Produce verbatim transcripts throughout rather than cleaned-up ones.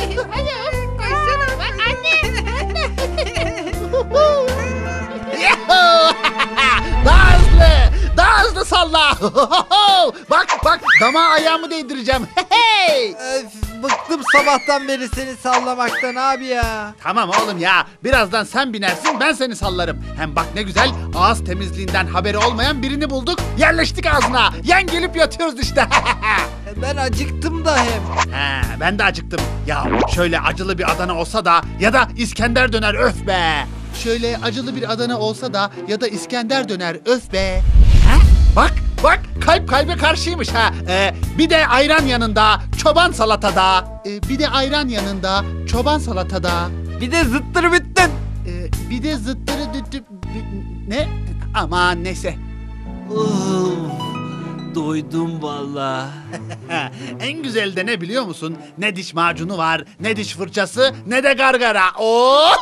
Hadi koşsana. Bak anne. Daha hızlı. Daha hızlı salla. Bak bak dama ayağımı değdireceğim. Öf, bıktım sabahtan beri seni sallamaktan abi ya. Tamam oğlum ya. Birazdan sen binersin, ben seni sallarım. Hem bak ne güzel, ağız temizliğinden haberi olmayan birini bulduk. Yerleştik ağzına. Yan gelip yatıyoruz işte. Ben acıktım da hem. He, ben de acıktım. Ya şöyle acılı bir Adana olsa da ya da İskender döner, öf be. Şöyle acılı bir Adana olsa da ya da İskender döner, öf be. Ha? Bak bak kalp kalbe karşıymış ha. Ee, bir de ayran yanında, çoban salatada. Ee, bir de ayran yanında, çoban salatada. Bir de zıttır bittin. Ee, bir de zıttırı düttü... Ne? Aman neyse. Uf, doydum valla. En güzel de ne biliyor musun? Ne diş macunu var, ne diş fırçası, ne de gargara. Oh!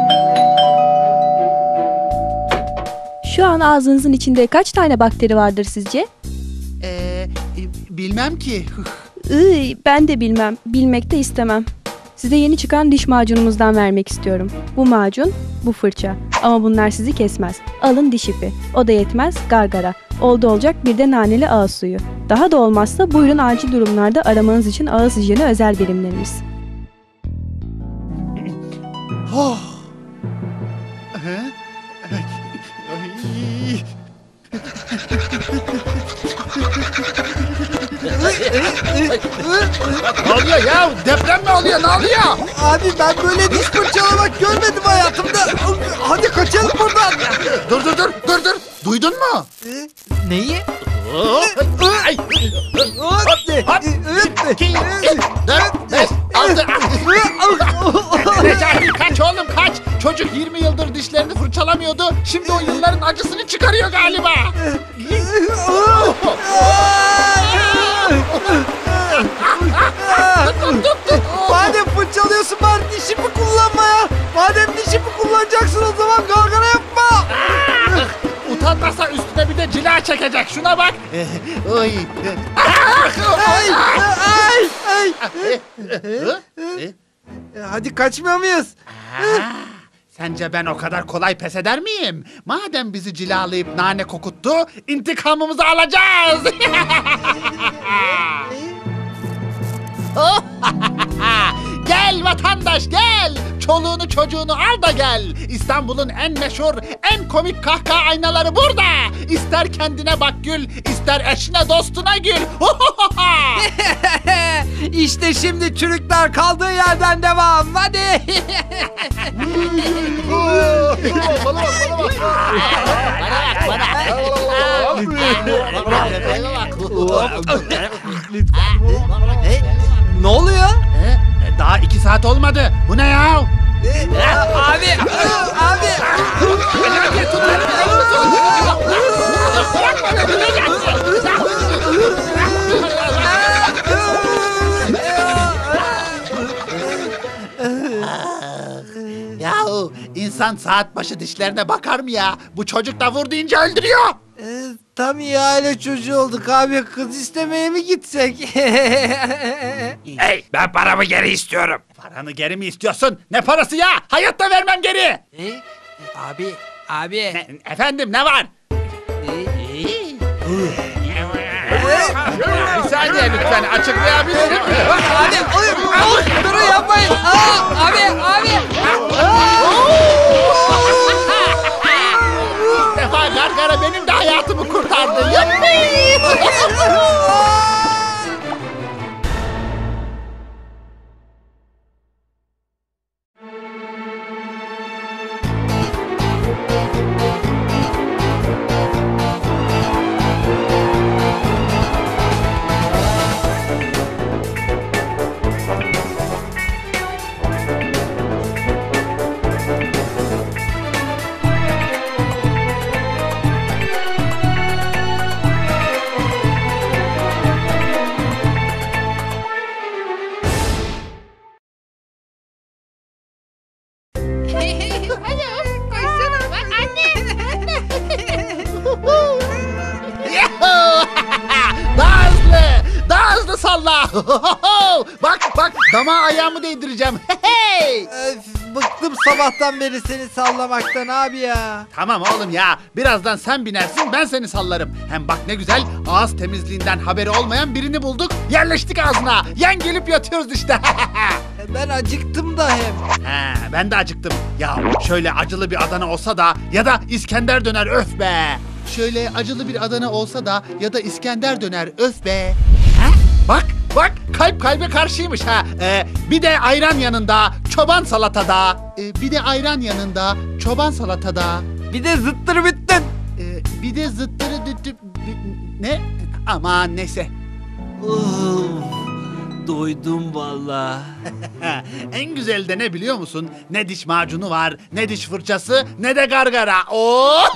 Şu an ağzınızın içinde kaç tane bakteri vardır sizce? Ee, bilmem ki. Iy, ben de bilmem. Bilmek de istemem. Size yeni çıkan diş macunumuzdan vermek istiyorum. Bu macun, bu fırça. Ama bunlar sizi kesmez. Alın diş ipi. O da yetmez, gargara. Oldu olacak bir de naneli ağız suyu. Daha da olmazsa buyurun acil durumlarda aramanız için ağız hijyeni özel birimlerimiz. Oh. Hı? Ay. Ne oluyor ya? Deprem mi oluyor? Ne oluyor? Abi ben böyle diş fırçalamak görmedim hayatımda. Hadi kaçalım buradan. Dur dur dur dur dur. Duydun mu? Neyi? Ay. Hop, hop. İki, üç, dört, beş, altı. Necati kaç oğlum kaç. Çocuk yirmi yıldır dişlerini fırçalamıyordu. Şimdi o yılların acısını çıkarıyor galiba. Madem fırçalıyorsun bari dişimi kullanma ya. Madem dişimi kullanacaksın o zaman gargara yapma. Utanmasa üstüne bir de cila çekecek. Şuna bak. Oy. Ay, ay, ay. Hadi kaçmıyor muyuz? Sence ben o kadar kolay pes eder miyim? Madem bizi cilalayıp nane kokuttu, intikamımızı alacağız. Gel vatandaş gel. Çoluğunu çocuğunu al da gel. İstanbul'un en meşhur, en komik kahkaha aynaları burada. İster kendine bak gül, ister eşine dostuna gül. İşte şimdi çürükler kaldığı yerden devam. Hadi. Bana bak, bana bak. Ne oluyor? Daha iki saat olmadı. Bu ne ya? Abi, abi. Necati tut elimi, elimi tut. Bırakma beni Necati. Yahu insan saat başı dişlerine bakar mı ya? Bu çocuk da vur deyince öldürüyor. Ee, tam iyi aile çocuğu olduk abi. Kız istemeye mi gitsek? Hey, ben paramı geri istiyorum. Paranı geri mi istiyorsun? Ne parası ya? Hayatta vermem geri. E, abi, abi. Ne, efendim ne var? Bir saniye lütfen açıklayabilirim. Abi, oy, oy, durun yapmayın. Aa, abi, abi. İlk defa gargara benim de hayatımı kurtardı. Yuppi! Hadi koşsana. Bak anne. Daha hızlı, daha hızlı salla. Bak bak damağa ayağımı değdireceğim. Hey! Öf, bıktım sabahtan beri seni sallamaktan abi ya. Tamam oğlum ya. Birazdan sen binersin, ben seni sallarım. Hem bak ne güzel, ağız temizliğinden haberi olmayan birini bulduk. Yerleştik ağzına. Yan gelip yatıyoruz işte. E, Ben acıktım da hem. He, ben de acıktım. Ya şöyle acılı bir Adana olsa da ya da İskender döner, öf be. Şöyle acılı bir Adana olsa da ya da İskender döner, öf be. He? Bak bak, kalp kalbe karşıymış ha. Ee, bir de ayran yanında, çoban salatada. Ee, bir de ayran yanında, çoban salatada. Bir de zıttır bittin. Ee, bir de zıttırı düttü... Ne? Aman neyse. Uf, doydum valla. En güzel de ne biliyor musun? Ne diş macunu var, ne diş fırçası, ne de gargara. Oh!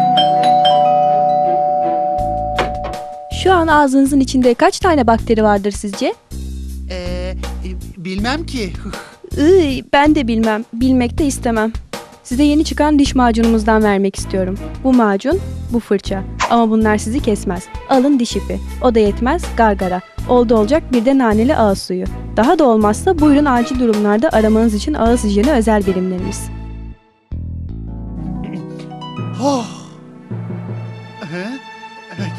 Şu an ağzınızın içinde kaç tane bakteri vardır sizce? Ee, bilmem ki. Iy, ben de bilmem. Bilmek de istemem. Size yeni çıkan diş macunumuzdan vermek istiyorum. Bu macun, bu fırça. Ama bunlar sizi kesmez. Alın diş ipi. O da yetmez, gargara. Oldu olacak bir de naneli ağız suyu. Daha da olmazsa buyurun acil durumlarda aramanız için ağız hijyeni özel birimlerimiz. Oh. Hı? Ay.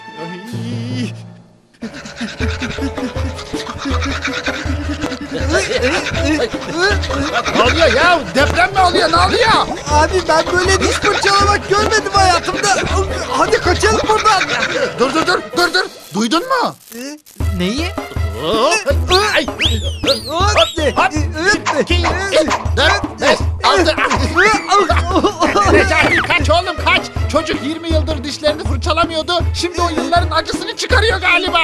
Ne oluyor ya? Deprem mi oluyor? Ne oluyor? Abi ben böyle diş fırçalamak görmedim hayatımda. Hadi kaçalım buradan. Dur dur dur dur dur. Duydun mu? E, Neyi? Ay. Hop, Hop. İki, üç, dört, beş, altı. Necati kaç oğlum kaç. Çocuk yirmi yıldır dişlerini fırçalamıyordu. Şimdi o yılların acısını çıkarıyor galiba.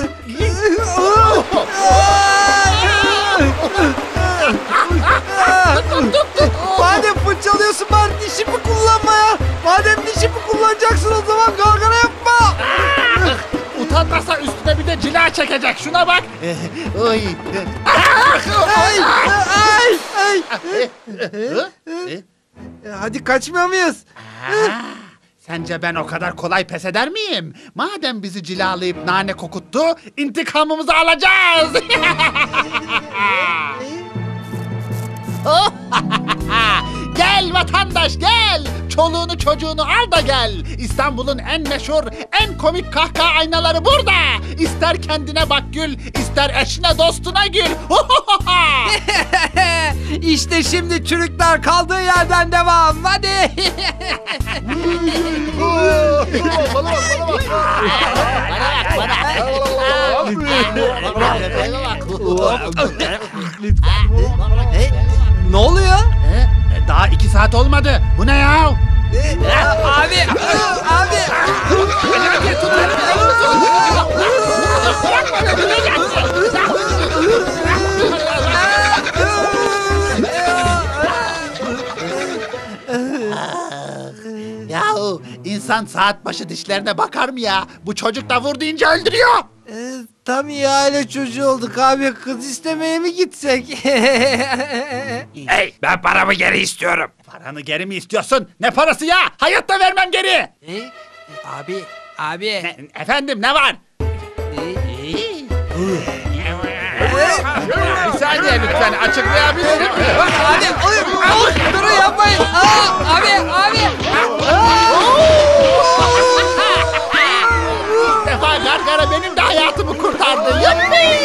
Madem fırçalıyorsun bari dişimi kullanma ya. Madem dişimi kullanacaksın o zaman gargara yapma. Utanmasa üstüne bir de cila çekecek. Şuna bak. Oy. Ay, ay, ay. Hı? E, Hadi kaçmıyor muyuz? Ha, sence ben o kadar kolay pes eder miyim? Madem bizi cilalayıp nane kokuttu, intikamımızı alacağız. Gel vatandaş gel. Çoluğunu çocuğunu al da gel. İstanbul'un en meşhur, en komik kahkaha aynaları burada. İster kendine bak gül, ister eşine dostuna gül. İşte şimdi çürükler kaldığı yerden devam. Hadi. Bana bak, bana bak. Ne oluyor? E, Daha iki saat olmadı. Bu ne ya? Abi, abi. Hadi tut elimi, elimi tut. Bırakma beni, Yahu insan saat başı dişlerine bakar mı ya? Bu çocuk da vur deyince öldürüyor. E, tam iyi aile çocuğu olduk abi. Kız istemeye mi gitsek? Hey, ben paramı geri istiyorum. Paranı geri mi istiyorsun? Ne parası ya? Hayatta vermem geri. E, abi, abi. Ne, efendim ne var? Bir saniye lütfen açıklayabilirim. Abi, oy, oy, durun yapmayın. Aa, abi, abi. İlk defa gargara benim de hayatımı kurtardı. Yuppi!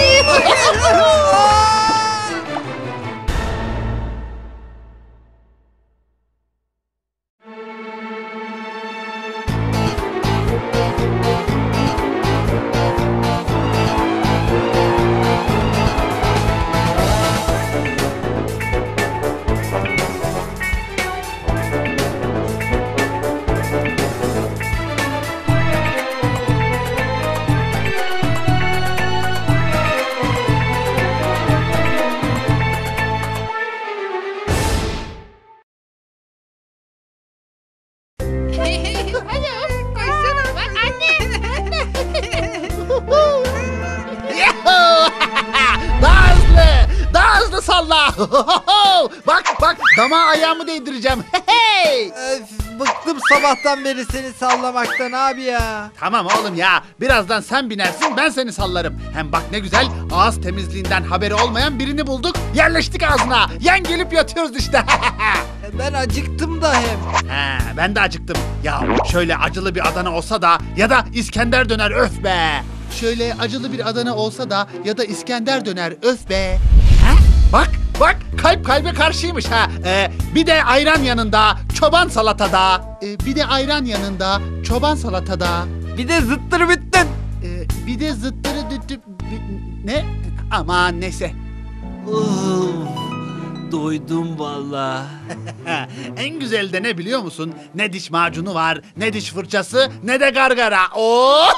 Alo, koysana. Bak anne. Daha hızlı, daha hızlı salla. Bak bak Dama ayağımı değdireceğim. Hey! Öf, bıktım sabahtan beri seni sallamaktan abi ya. Tamam oğlum ya. Birazdan sen binersin, ben seni sallarım. Hem bak ne güzel, ağız temizliğinden haberi olmayan birini bulduk. Yerleştik ağzına. Yan gelip yatıyoruz işte. E, Ben acıktım da hem. He, ben de acıktım. Ya şöyle acılı bir Adana olsa da ya da İskender döner, öf be. Şöyle acılı bir Adana olsa da ya da İskender döner, öf be. He? Bak bak, kalp kalbe karşıymış ha. Ee, bir de ayran yanında, çoban salatada. Ee, bir de ayran yanında, çoban salatada. Bir de zıttır bittin. Ee, bir de zıttırı düttü... Ne? Aman neyse. Uf, doydum valla. En güzeli de ne biliyor musun? Ne diş macunu var, ne diş fırçası, ne de gargara. Oh!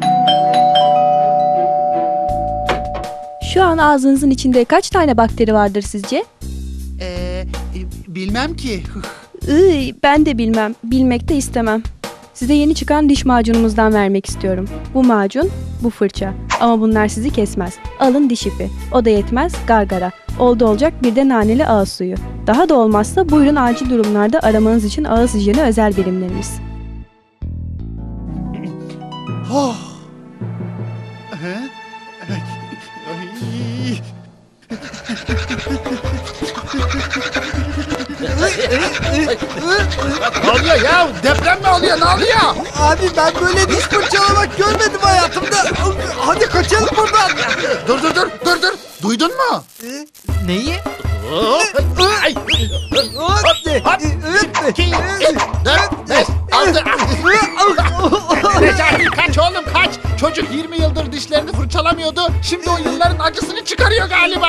Şu an ağzınızın içinde kaç tane bakteri vardır sizce? Ee, bilmem ki. Iy, ben de bilmem. Bilmek de istemem. Size yeni çıkan diş macunumuzdan vermek istiyorum. Bu macun, bu fırça. Ama bunlar sizi kesmez. Alın diş ipi. O da yetmez, gargara. Oldu olacak bir de naneli ağız suyu. Daha da olmazsa buyurun acil durumlarda aramanız için ağız hijyeni özel birimlerimiz. Oh. Hı? Ay. Ne oluyor ya? Deprem mi oluyor? Ne oluyor? Abi ben böyle diş fırçalamak görmedim hayatımda. Hadi kaçalım buradan. Dur dur dur dur dur. Duydun mu? E, Neyi? Ay. Hop, iki, üç, dört, beş, altı. Necati kaç oğlum kaç. Çocuk yirmi yıldır dişlerini fırçalamıyordu. Şimdi o yılların acısını çıkarıyor galiba.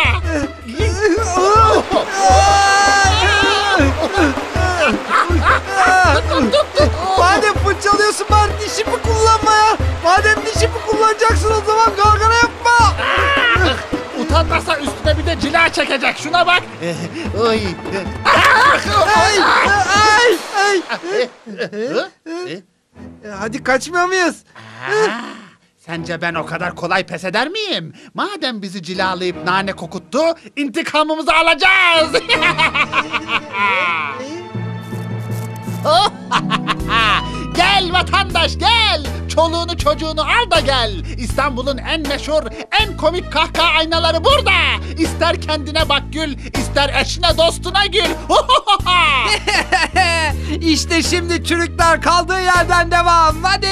Madem fırçalıyorsun bari dişimi kullanma ya. Madem dişimi kullanacaksın o zaman gargara yapma. Utanmasa üstüne bir de cila çekecek. Şuna bak. Oy. Ay, ay, ay. Hı? E, Hadi kaçmıyor muyuz? Ha, sence ben o kadar kolay pes eder miyim? Madem bizi cilalayıp nane kokuttu, intikamımızı alacağız. Gel vatandaş gel. Çoluğunu çocuğunu al da gel. İstanbul'un en meşhur, en komik kahkaha aynaları burada. İster kendine bak gül, ister eşine dostuna gül. İşte şimdi çürükler kaldığı yerden devam. Hadi.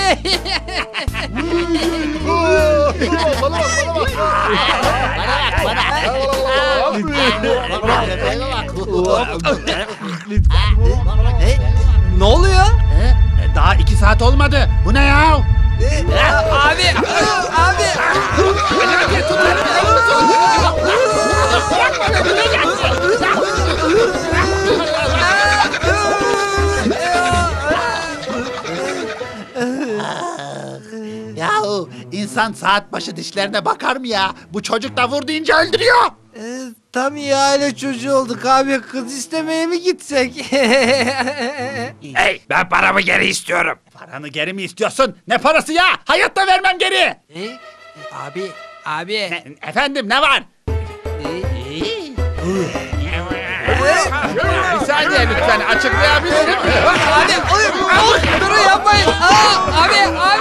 Bana bak, bana bak. Ne oluyor? E, Daha iki saat olmadı. Bu ne ya? Abi, abi. Necati tut beni, elimi tut. Bırakma beni, Necati. Yahu insan saat başı dişlerine bakar mı ya? Bu çocuk da vur deyince öldürüyor. Ee, tam iyi aile çocuğu olduk abi. Kız istemeye mi gitsek? Hey, ben paramı geri istiyorum. Paranı geri mi istiyorsun? Ne parası ya? Hayatta vermem geri. E, abi, abi. Ne- efendim ne var? Bir saniye lütfen açıklayabilirim. Abi, oy, oy, durun yapmayın. Aa, abi, abi.